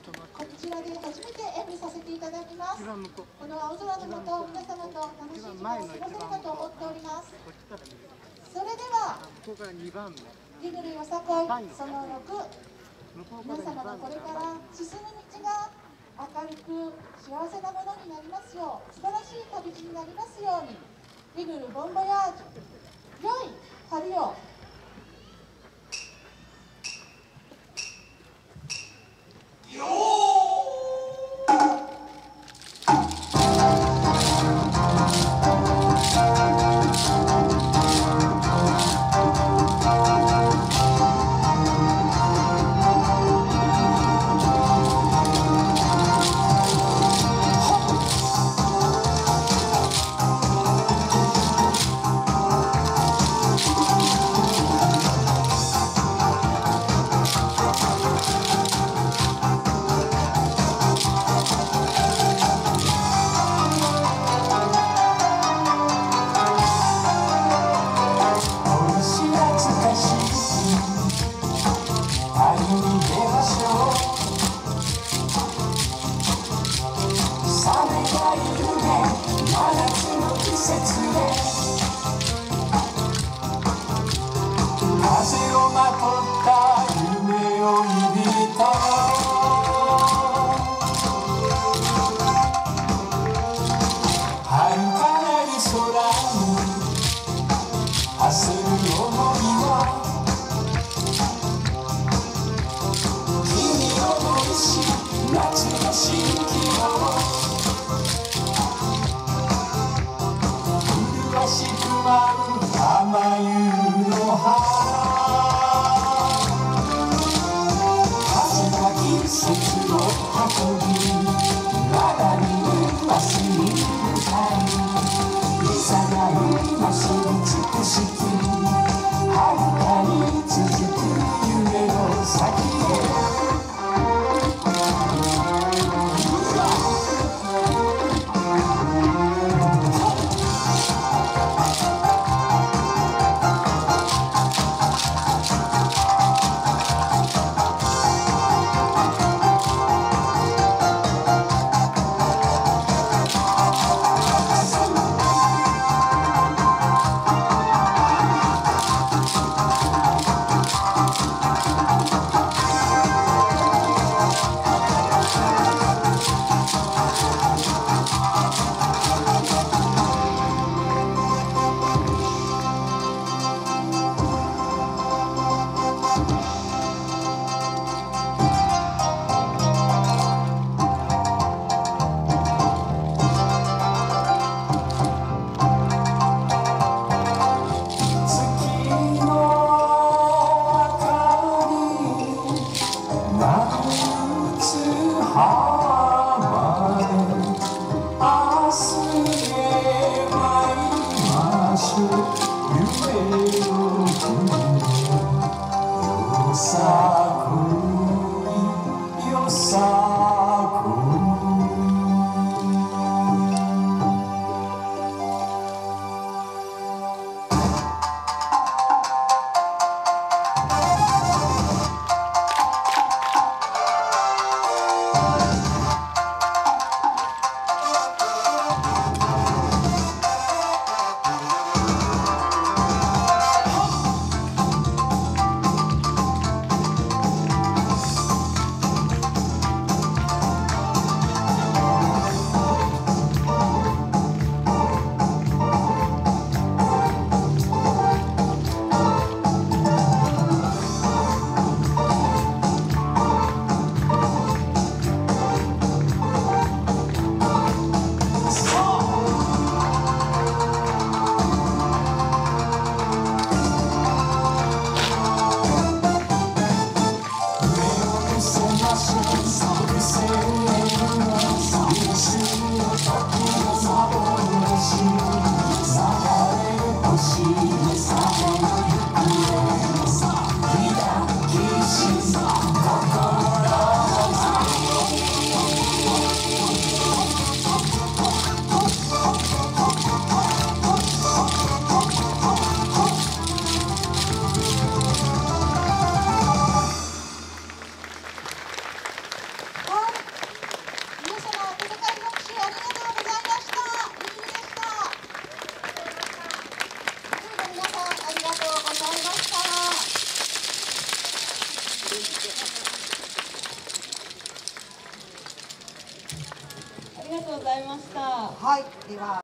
こちらで初めて演舞させていただきます。この青空の下、皆様と楽しい時間を過ごせるかと思っております。それでは、リグルよさこいその6、皆様のこれから進む道が明るく幸せなものになりますよう、素晴らしい旅路になりますように、リグルボンボヤージュ、良い旅を。 風をまとった夢を見た遥かなる空に走る想いは君を思いし夏の蜃気楼麗しく舞う浜湯の葉季節を運びまだ見ぬ明日に向かいいざなうまし美しき遥かに続く夢の先へありがとうございました。 はい、では